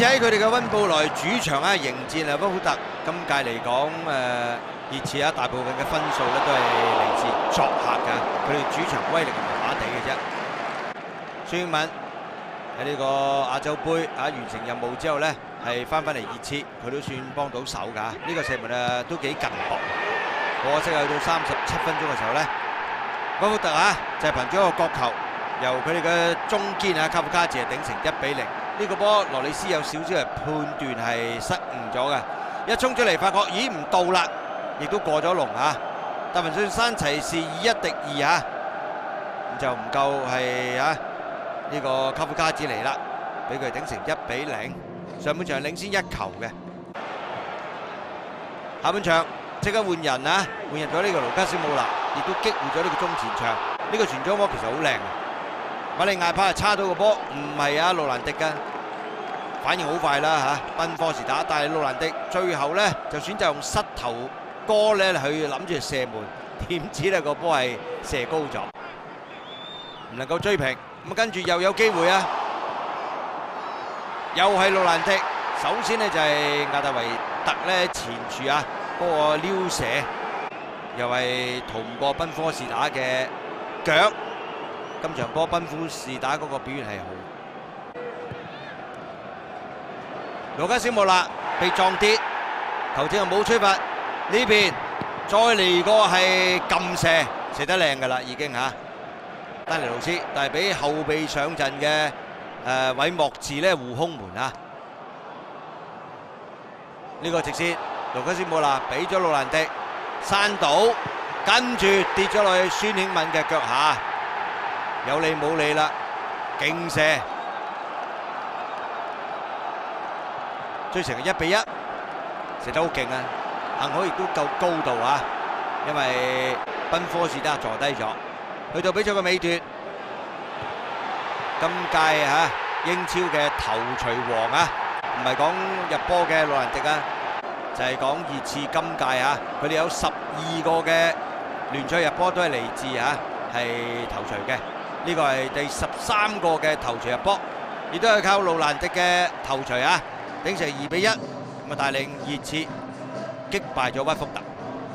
次喺佢哋嘅溫布萊主場啊迎戰啊屈福特，今屆嚟講熱刺啊大部分嘅分數咧都係嚟自作客㗎，佢哋主場威力係麻麻地嘅啫。孫興慜喺呢個亞洲杯啊完成任務之後咧，係翻嚟熱刺，佢都算幫到手㗎。呢個射門都幾近薄，可惜去到37分鐘嘅時候咧，屈福特就係憑住一個角球，由佢哋嘅中堅卡夫卡治頂成1-0。呢個波羅里斯有少少係判斷係失誤咗嘅，一衝出嚟發覺咦唔到啦，亦都過咗龍達文遜山齊士以1敵2咁就唔夠係呢個卡夫卡治嚟啦，俾佢頂成1-0。上半場領先1球嘅，下半場即刻換人換入咗呢個盧卡斯姆拿，亦都激活咗呢個中前場。呢個傳中波其實好靚。馬利亞帕係差到個波，唔係路蘭迪嘅，反應好快啦賓科士打，但係路蘭迪最後咧就選擇用膝頭哥咧去諗住射門，點知咧個波係射高咗，唔能夠追平。咁跟住又有機會又係路蘭迪。首先呢就係亞達維特咧前處嗰個撩射，又係逃唔過賓科士打嘅腳。今場波賓科士打嗰個表現係好。盧卡斯姆拿被撞跌，球證又冇吹罰。呢邊再嚟個係撳射，射得靚㗎啦已經丹尼路斯，但係俾後備上陣嘅韋莫治咧護空門呢個直線，盧卡斯姆拿俾咗路蘭迪，山倒，跟住跌咗落去孫興慜嘅腳下。有理冇理啦，勁射，追成係1-1，射得好勁幸好亦都夠高度因為賓科士打坐低咗。去到比賽嘅尾段，今屆英超嘅頭槌王唔係講入波嘅路蘭迪就係講熱刺今屆佢哋有12個嘅聯賽入波都係嚟自係頭槌嘅。呢個係第13個嘅頭槌入波，亦都係靠路蘭迪嘅頭槌頂成2-1，咁帶領熱刺擊敗咗屈福特。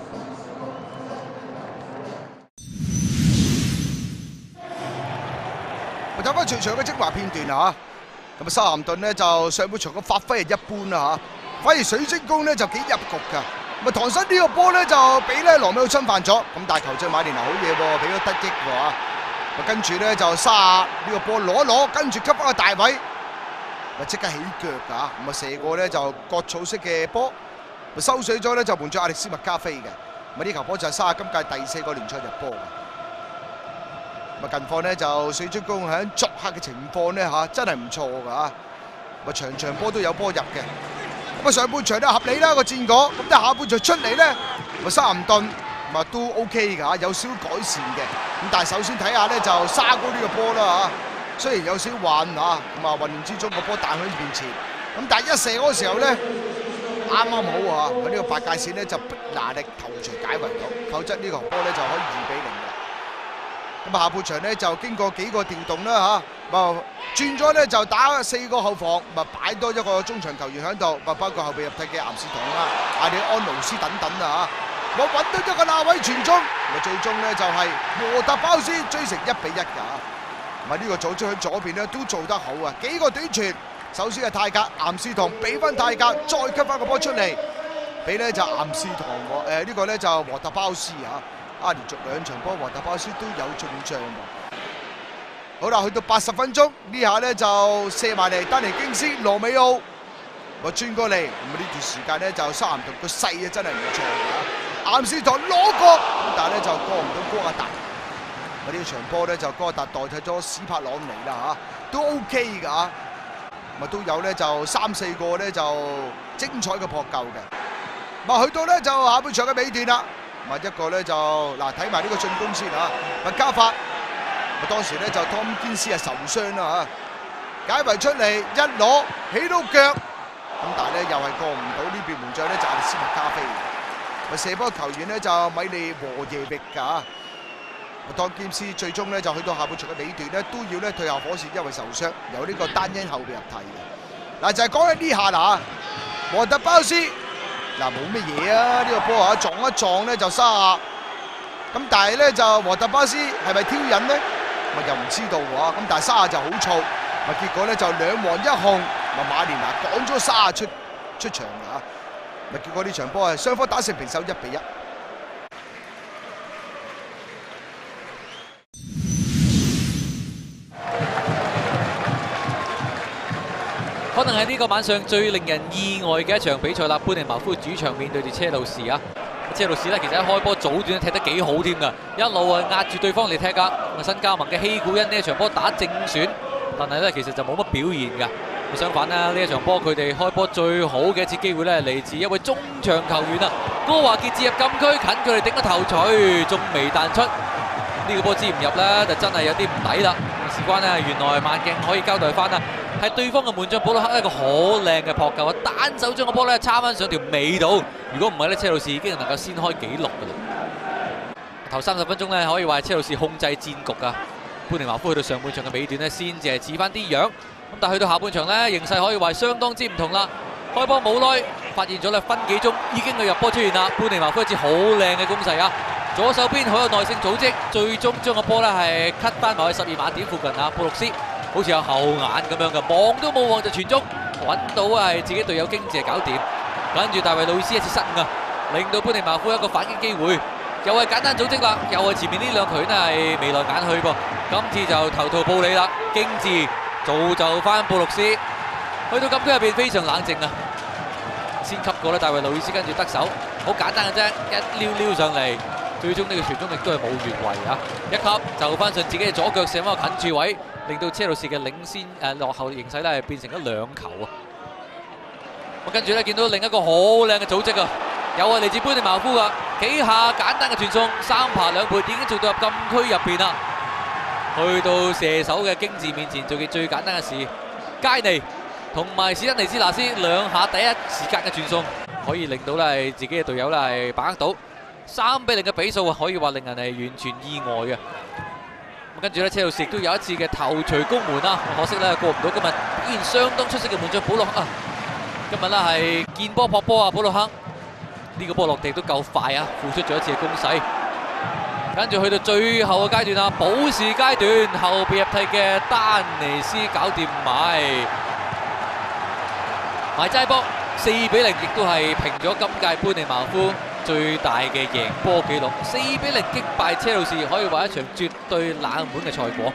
我睇翻全場嘅精華片段咁修咸頓呢就上半場嘅發揮係一般反而水晶宮呢就幾入局㗎。唐森呢個波呢就俾羅美奧侵犯咗，咁但係球證馬連拿好嘢喎，俾咗得益跟住咧就沙呢個波攞一攞，跟住吸翻個大位，即刻起腳咁射過咧就割草式嘅波，收水咗咧就換咗阿力斯麥加菲嘅。呢球波就係沙今屆第4個聯賽入波嘅。近況呢就水晶宮喺作客嘅情況呢真係唔錯㗎場場波都有波入嘅。上半場都合理啦個戰果，咁但係下半場出嚟咧，修咸頓都 OK 㗎，有少少改善嘅。咁但係首先睇下咧就沙高呢個波啦雖然有少少混混亂之中個波彈喺面前，咁但係一射嗰個時候咧啱啱好佢呢個8界線咧就不拿力頭槌解圍到，否則呢個波咧就可以2-0嘅。咁下半場咧就經過幾個調動啦轉咗咧就打4個後防，擺多一個中場球員喺度，包括後備入替嘅岩士堂阿里安奴斯等等我揾到一個罅位傳中，最終呢就係禾特包斯追成1-1㗎。呢個組織喺左邊呢都做得好幾個短傳，首先係泰格岩士堂俾翻泰格，再吸翻個波出嚟，俾呢就岩士堂呢個呢就禾特包斯連續2場波禾特包斯都有進帳好啦，去到80分鐘呢下呢就射埋嚟丹尼京斯羅美奧，轉過嚟，呢段時間呢就修咸頓個勢真係唔錯岩士堂攞過，但係咧就過唔到哥亞達。呢場波咧就哥亞達代替咗史柏朗尼啦都 OK 㗎都有咧就3-4個咧就精彩嘅撲救嘅。去到咧就下半場嘅尾段啦，一個咧就睇埋呢個進攻先加法。當時咧就湯堅斯係受傷啦解圍出嚟一攞起到腳，但係咧又係過唔到呢邊門將咧就係斯麥加菲。射波球員呢就米利和耶域㗎，湯堅斯最終呢就去到下半場嘅尾段呢都要咧退下火線，因為受傷，由呢個丹恩後備入替嘅。 嗱就係講緊呢下嗱，莫特包斯嗱冇乜嘢啊，呢個波啊撞一撞咧就沙。咁但係咧就莫特巴斯係咪挑釁咧？咪又唔知道喎。咁但係沙亞就好燥，咪結果咧就2黃1紅，咪馬連拿趕咗沙亞出場啊！咪結果呢場波係雙方打成平手1-1。 可能係呢個晚上最令人意外嘅一場比賽啦！般尼茅夫主場面對住車路士啊！車路士咧其實一開波早段踢得幾好添㗎，一路啊壓住對方嚟踢㗎。新加盟嘅希古恩呢一場波打正選，但係咧其實就冇乜表現㗎。相反啦，呢一場波佢哋開波最好嘅一次機會咧嚟自一位中場球員啊，高華傑接入禁區，近距離頂個頭槌，仲未彈出。呢個波支唔入啦，就真係有啲唔抵啦。事關呢，原來慢鏡可以交代翻啊，係對方嘅門將保羅克一個好靚嘅撲救啊，單手將個波咧插翻上條尾度。如果唔係咧，車路士已經能夠先開紀錄㗎啦。頭30分鐘咧，可以話係車路士控制戰局啊。般尼茅夫去到上半場嘅尾段咧，先至係似翻啲樣。咁但係去到下半場咧，形勢可以話係相當之唔同啦。開波冇耐，發現咗咧分幾鐘已經有入波出現啦。般尼茅夫一次好靚嘅攻勢啊！左手邊好有耐性組織，最終將個波咧係 cut 翻埋去12碼點附近啊！布魯斯好似有後眼咁樣嘅，望都冇望就傳中，揾到係自己隊友經治搞掂。跟住大衛路易斯一次失誤啊，令到般尼茅夫一個反擊機會，又係簡單組織啦，又係前面呢兩隊呢係眉來眼去噃。今次就頭圖報理啦，經治造就翻布魯斯，去到禁區入邊非常冷靜啊！先吸過咧大衛路易斯，跟住得手，好簡單嘅啫，一撩上嚟。最終呢個傳中亦都係冇越位啊！一級就翻上自己嘅左腳射翻個近柱位，令到車路士嘅領先落後形勢咧係變成咗2球啊！跟住咧見到另一個好靚嘅組織啊，有係嚟自般尼茅夫噶，幾下簡單嘅傳送，3爬2撥已經做到入禁區入邊啦。去到射手嘅經治面前做嘅最簡單嘅事，佳尼同埋史丹尼斯拿斯2下第一時間嘅傳送，可以令到咧自己嘅隊友咧係把握到。3-0嘅比數啊，可以話令人係完全意外嘅。咁跟住咧，車路士亦都有一次嘅頭槌攻門啦，可惜咧過唔到今日表現相當出色嘅門將保洛克啊。今日咧係見波撲波啊，保洛克呢個波落地都夠快啊，付出咗一次嘅攻勢。跟住去到最後嘅階段啊，補時階段後備入替嘅丹尼斯搞掂埋齋波，4-0，亦都係平咗今屆般尼茅夫最大嘅贏波紀錄，4-0擊敗車路士，可以話一場絕對冷門嘅賽果。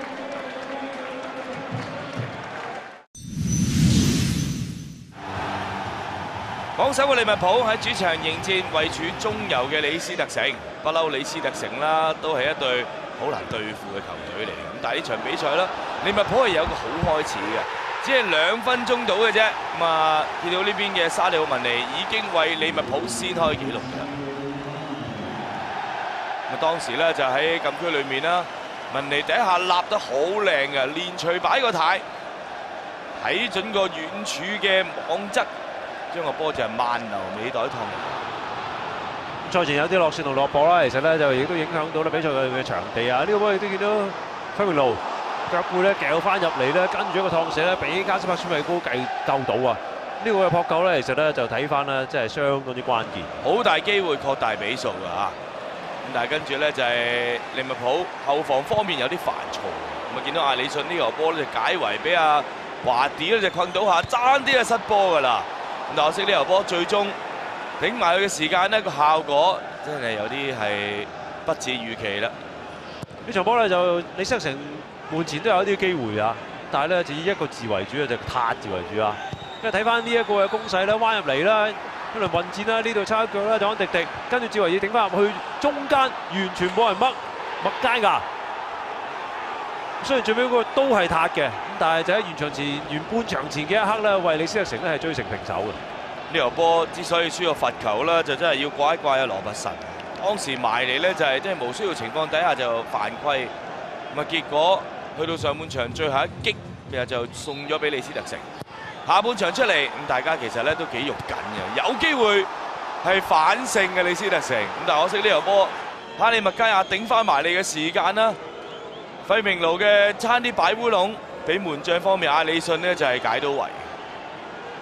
榜首嘅利物浦喺主場迎戰位處中游嘅李斯特城，不嬲李斯特城啦，都係一隊好難對付嘅球隊嚟。咁但係呢場比賽啦，利物浦係有個好開始嘅。只係2分鐘到嘅啫，咁啊見到呢邊嘅沙利奧文尼已經為利物浦先開紀錄㗎。咁當時咧就喺禁區裏面啦，文尼第一下立得好靚嘅，連隨擺個軚，睇準個遠處嘅網側，將個波就係慢流尾袋趟入。 賽前有啲落線同落波啦，其實咧就亦都影響到咧比賽嘅場地啊！呢個波亦都見到輝明路。腳背咧掉翻入嚟咧，跟住一個燙射咧，俾加斯帕舒米高救到啊！呢個嘅撲救咧，其實咧就睇翻咧，真係相當之關鍵， 好大機會擴大比數㗎嚇。咁但係跟住咧就係利物浦後防方面有啲煩躁，咁啊見到阿里遜呢球波咧就解圍俾阿華迪咧就困到下，爭啲就失波㗎啦。咁但可惜呢球波最終頂埋佢嘅時間呢個效果真係有啲係不似預期啦。 呢場波咧就李斯特城門前都有一啲機會啊，但係咧就以一個字為主啊，就撻字為主啊。因為睇翻呢一個嘅攻勢咧，彎入嚟啦，一輪混戰啦，呢度插一腳啦，就安迪迪，跟住智維爾頂翻入去中間，完全冇人麥佳㗎。雖然最尾嗰個都係撻嘅，咁但係就喺完半場前嘅一刻咧，為李斯特城咧係追成平手嘅。 呢球波之所以輸個罰球啦，就真係要怪一怪阿羅拔臣。當時埋嚟咧就係即係無需要情況底下就犯規，咁啊結果去到上半場最後一擊，其實就送咗俾李斯特城。下半場出嚟，咁大家其實咧都幾肉緊嘅，有機會係反勝嘅李斯特城。咁但係可惜呢球波，哈利麥加亞頂翻埋嚟嘅時間啦，費明奴嘅差啲擺烏龍，俾門將方面阿里遜呢就係解到圍。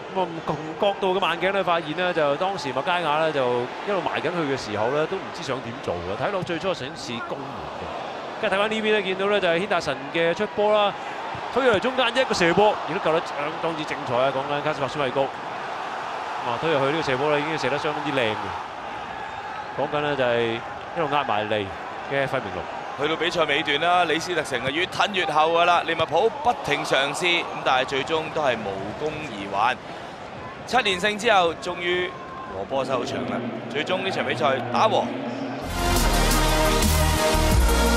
咁啊，從角度嘅慢鏡咧，發現咧就當時麥佳雅咧就一路埋緊佢嘅時候咧，都唔知想點做嘅。睇落最初想試攻門嘅，跟住睇翻呢邊咧，見到咧就係軒達臣嘅出波啦，推入嚟中間一個射波，亦都救得相當之精彩啊！講緊卡斯帕宣米高，推入去呢個射波咧已經射得相當之靚嘅。講緊咧就係一路壓埋嚟嘅費明路。 去到比賽尾段啦，李斯特城係越褪越後㗎啦，利物浦不停嘗試，咁但係最終都係無功而還。7連勝之後，終於和波收場啦。最終呢場比賽打和。